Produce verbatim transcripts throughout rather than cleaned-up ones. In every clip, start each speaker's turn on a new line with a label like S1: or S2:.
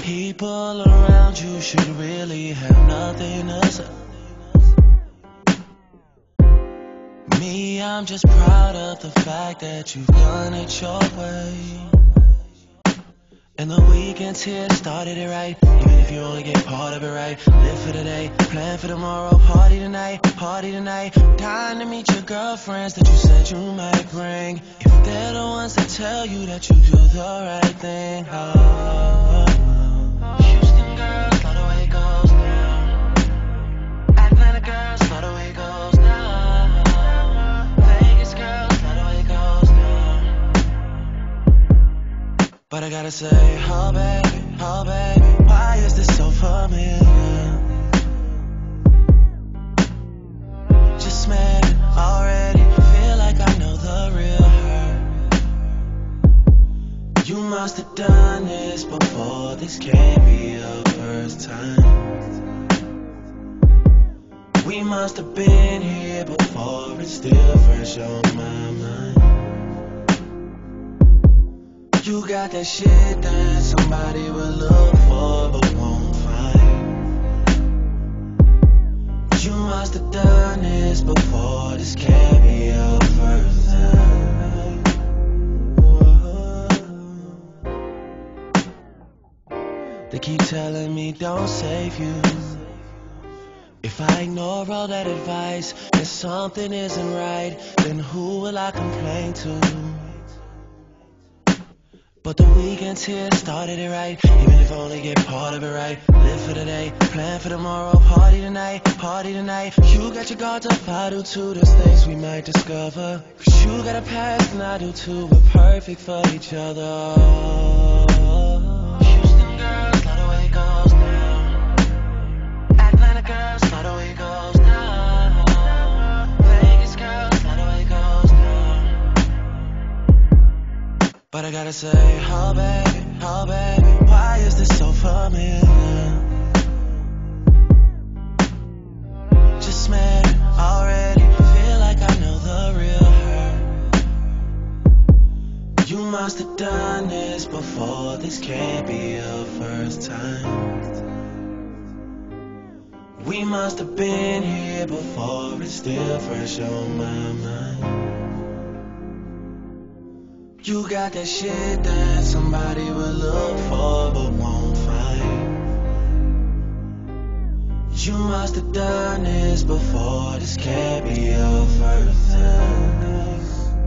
S1: People around you should really have nothing to say. Me, I'm just proud of the fact that you've done it your way. And the weekend's here, started it right. Even if you only get part of it right. Live for today, plan for tomorrow. Party tonight, party tonight. Dying to meet your girlfriends that you said you might bring. If they're the ones that tell you that you do the right thing. Oh. Houston girls, love the way it goes down. Atlanta girls, love the way it goes down. Vegas girls, love the way it goes down. But I gotta say, oh baby, oh baby, why is this so familiar? Just met it already, feel like I know the real her. You must have done this before, this can't be your first time. We must have been here before, it's still fresh on my mind. You got that shit that somebody will look for but won't find. You must have done this before, this can't be your first time. They keep telling me don't save you. If I ignore all that advice and something isn't right, then who will I complain to? But the weekend's here, started it right. Even if I only get part of it right. Live for today, plan for tomorrow. Party tonight, party tonight. You got your guards up, I do too. There's things we might discover. But you got a past and I do too. We're perfect for each other. Houston girls, love the way it goes down. Atlanta girls, love the way it goes down. Vegas girls, love the way it goes down. But I gotta say, oh baby, oh baby, why is this so familiar? Just met it already, feel like I know the real her. You must have done this before, this can't be your first time. We must have been here before, it's still fresh on my mind. You got that shit that somebody will look for but won't find. You must have done this before, this can't be your first time.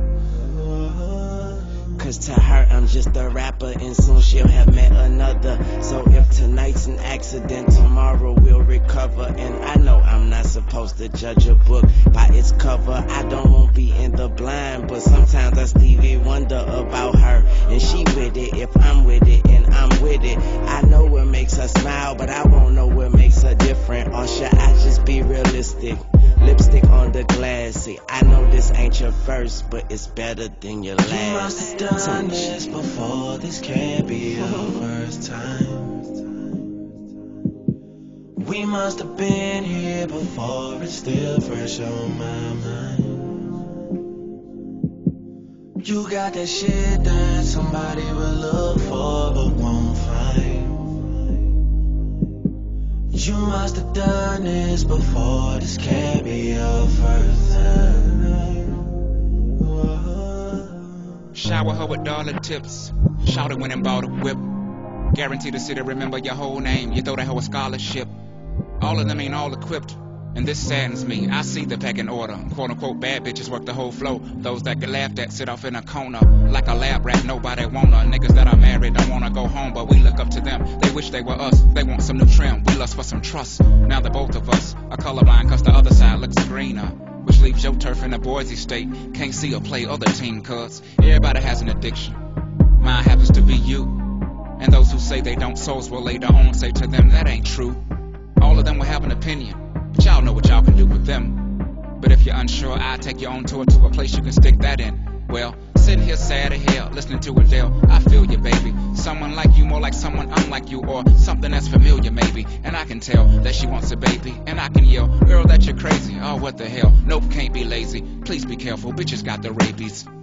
S2: Cause to her I'm just a rapper and soon she'll have met another. So if tonight's an accident, tomorrow we'll recover. And I know I'm not supposed to judge a book by its cover. I don't want to be in the blind, but sometimes I Stevie wonder about her. And she with it if I'm with it and I'm with it. I know what makes her smile, but I won't know what makes her different. Or should I just be realistic? Lipstick on the glass, see, I know this ain't your first, but it's better than your last.
S1: You must have done this before, this can't be your first time. We must have been here before, it's still fresh on my mind. You got that shit that somebody will look for but won't find. You must have done this before, this can't be your first time.
S3: Shower her with dollar tips. Shout it when and bought a whip. Guaranteed the city remember your whole name. You throw that hoe a scholarship. All of them ain't all equipped, and this saddens me. I see the pecking order. Quote unquote bad bitches work the whole flow. Those that get laughed at sit off in a corner like a lab rat. Nobody wanna. Niggas that are married don't wanna go home, but we look up to them. They wish they were us. They want some new trim. We lust for some trust. Now the both of us are colorblind cause the other side looks greener, which leaves your turf in a Boise state. Can't see or play other team cuz everybody has an addiction. Mine happens to be you. And those who say they don't souls will later on say to them that ain't true. All of them will have an opinion, but y'all know what y'all can do with them. But if you're unsure, I'll take you on tour to a place you can stick that in. Well, sitting here sad as hell, listening to Adele, I feel you, baby. Someone like you, more like someone unlike you, or something that's familiar, maybe. And I can tell that she wants a baby, and I can yell, girl, that you're crazy. Oh, what the hell? Nope, can't be lazy. Please be careful, bitches got the rabies.